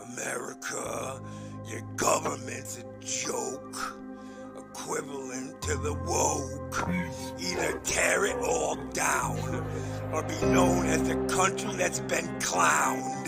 America, your government's a joke, equivalent to the woke. Either tear it all down, or be known as the country that's been clowned.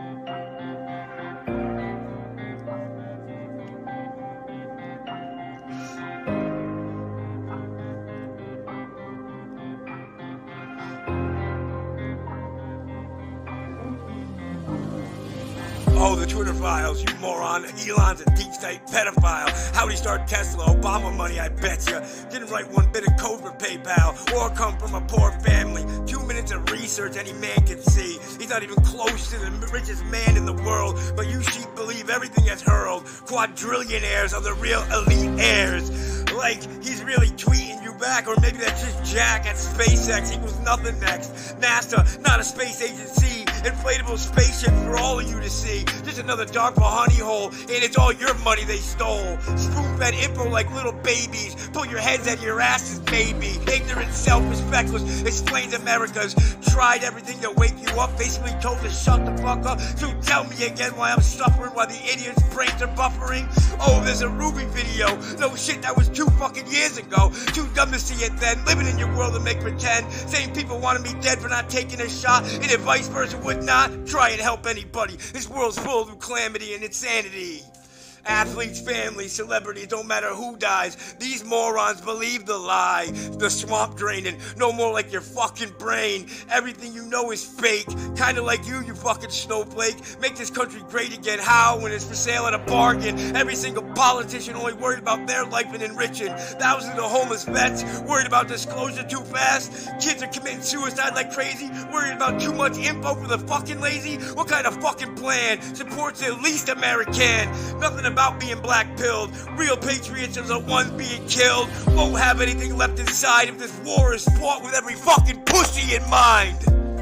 Oh, the Twitter files, you moron. Elon's a deep state pedophile. How'd he start Tesla? Obama money, I betcha. Didn't write one bit of code for PayPal, or come from a poor family. 2 minutes of research any man can see. He's not even close to the richest man in the world, but you sheep believe everything that's hurled. Quadrillionaires are the real elite heirs. Like, he's really tweeting you back, or maybe that's just Jack at SpaceX equals nothing next. NASA, not a space agency. Inflatable spaceship for all of you to see. Just another DARPA honey hole, and it's all your money they stole. Spoon-fed info like little babies. Pull your heads out of your asses, maybe. Ignorant, selfish, feckless, explains America's tried everything to wake you up. Basically told to shut the fuck up. So tell me again why I'm suffering, why the idiots' brains are buffering. Oh, there's a Ruby video. No shit, that was 2 fucking years ago. Too dumb to see it then. Living in your world and make pretend. Same people wanted me dead for not taking a shot, and if vice versa would not try and help anybody. This world's full of calamity and insanity. Athletes, families, celebrities, don't matter who dies. These morons believe the lie. The swamp draining, no more like your fucking brain. Everything you know is fake. Kinda like you fucking snowflake. Make this country great again. How? When it's for sale at a bargain. Every single politician only worried about their life and enriching. Thousands of homeless vets worried about disclosure too fast. Kids are committing suicide like crazy. Worried about too much info for the fucking lazy. What kind of fucking plan supports the least American? Nothing about being black-pilled. Real patriots are the ones being killed. Won't have anything left inside if this war is fought with every fucking pussy in mind.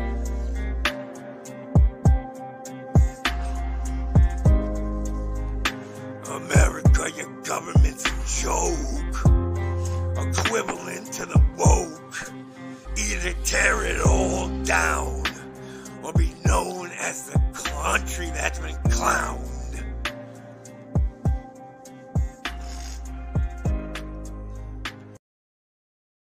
America, your government's a joke, equivalent to the woke. Either tear it all down, or be known as the country that's been clowned.